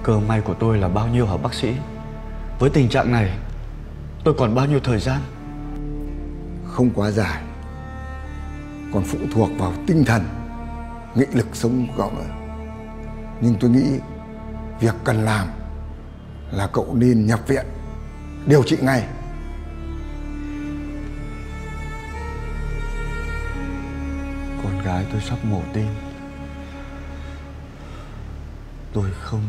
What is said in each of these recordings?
Cơ may của tôi là bao nhiêu hả bác sĩ? Với tình trạng này, tôi còn bao nhiêu thời gian? Không quá dài, còn phụ thuộc vào tinh thần, nghị lực sống của cậu nữa. Nhưng tôi nghĩ việc cần làm là cậu nên nhập viện điều trị ngay. Con gái tôi sắp mổ tim. Tôi không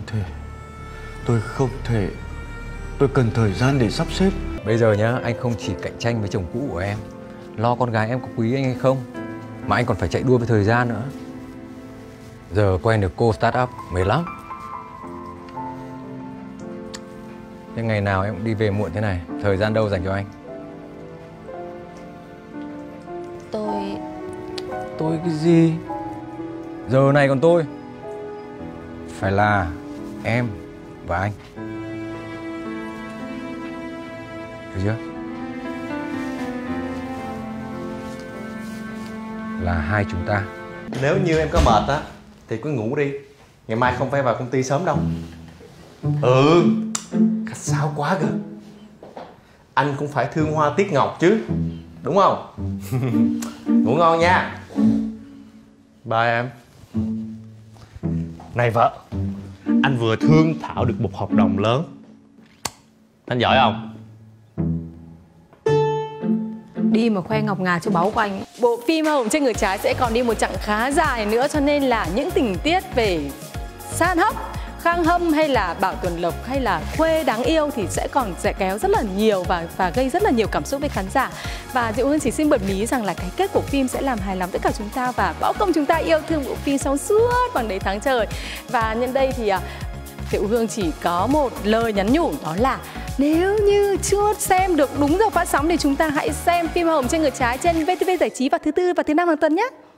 thể. Tôi cần thời gian để sắp xếp. Bây giờ nhá, anh không chỉ cạnh tranh với chồng cũ của em, lo con gái em có quý anh hay không, mà anh còn phải chạy đua với thời gian nữa. Giờ quen được cô startup mệt lắm. Thế ngày nào em cũng đi về muộn thế này, thời gian đâu dành cho anh? Tôi cái gì? Giờ này còn tôi? Phải là em và anh. Được chưa? Là hai chúng ta. Nếu như em có mệt á thì cứ ngủ đi, ngày mai không phải vào công ty sớm đâu. Khách sáo quá cơ. Anh cũng phải thương hoa tiếc ngọc chứ, đúng không? Ngủ ngon nha. Bye em. Này vợ, anh vừa thương thảo được một hợp đồng lớn. Anh giỏi không? Đi mà khoe ngọc ngà cho báu của anh ấy. Bộ phim Hoa hồng trên ngược trái sẽ còn đi một chặng khá dài nữa, cho nên là những tình tiết về san hấp, khang hâm hay là Bảo Tuần Lộc hay là Khuê đáng yêu thì sẽ kéo rất là nhiều và gây rất là nhiều cảm xúc với khán giả. Và Diệu Hương chỉ xin bật mí rằng là cái kết của phim sẽ làm hài lòng tất cả chúng ta và báo công chúng ta yêu thương bộ phim trong suốt bằng đầy tháng trời. Và nhân đây thì Diệu Hương chỉ có một lời nhắn nhủ, đó là nếu như chưa xem được đúng giờ phát sóng thì chúng ta hãy xem phim Hoa hồng trên ngược trái trên VTV Giải trí vào thứ Tư và thứ Năm hàng tuần nhé.